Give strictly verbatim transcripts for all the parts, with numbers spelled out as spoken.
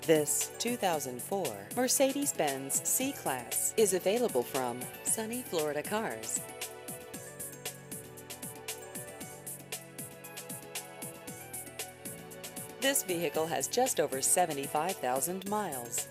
This two thousand four Mercedes-Benz C-Class is available from Sunny Florida Cars. This vehicle has just over seventy-five thousand miles.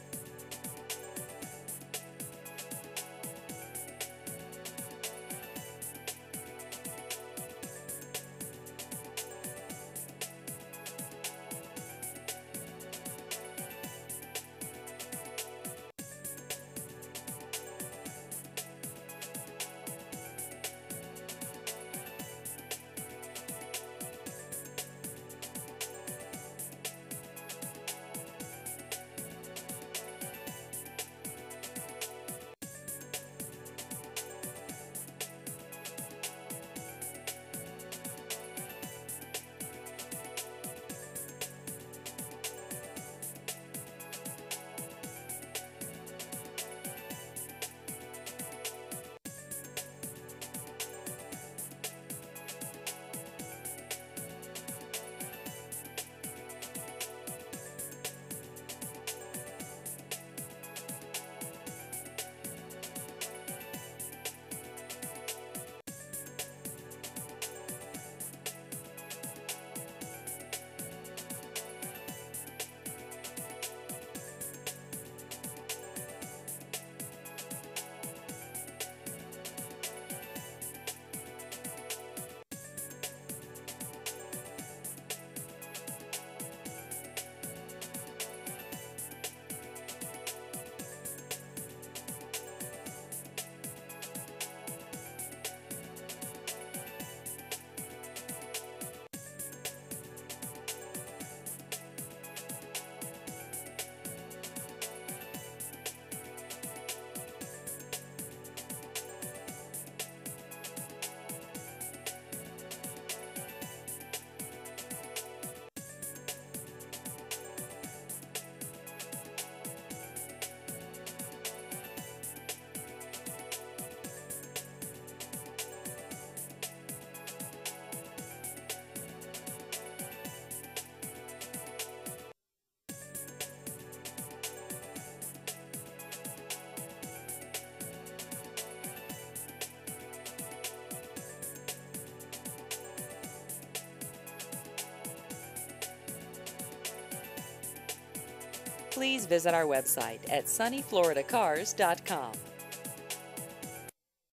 Please visit our website at sunny florida cars dot com.